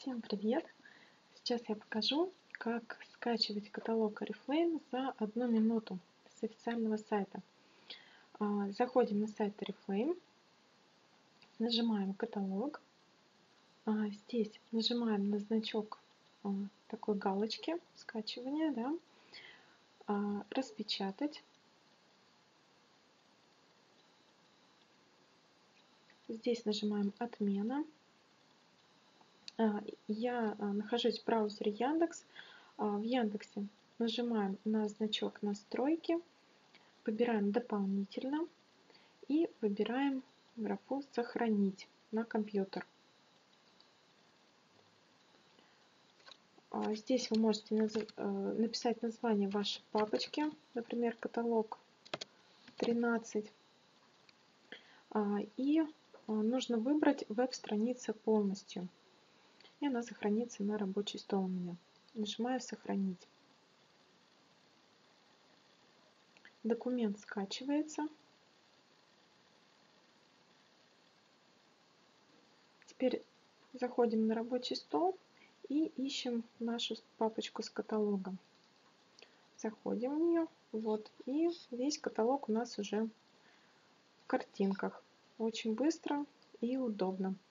Всем привет! Сейчас я покажу, как скачивать каталог Oriflame за 1 минуту с официального сайта. Заходим на сайт Oriflame, нажимаем каталог. Здесь нажимаем на значок такой галочки скачивания, да, распечатать. Здесь нажимаем отмена. Я нахожусь в браузере Яндекс. В Яндексе нажимаем на значок настройки, выбираем дополнительно и выбираем графу сохранить на компьютер. Здесь вы можете написать название вашей папочки, например, каталог 13. И нужно выбрать веб-страница полностью. И она сохранится на рабочий стол у меня. Нажимаю «Сохранить». Документ скачивается. Теперь заходим на рабочий стол и ищем нашу папочку с каталогом. Заходим в нее. Вот. И весь каталог у нас уже в картинках. Очень быстро и удобно.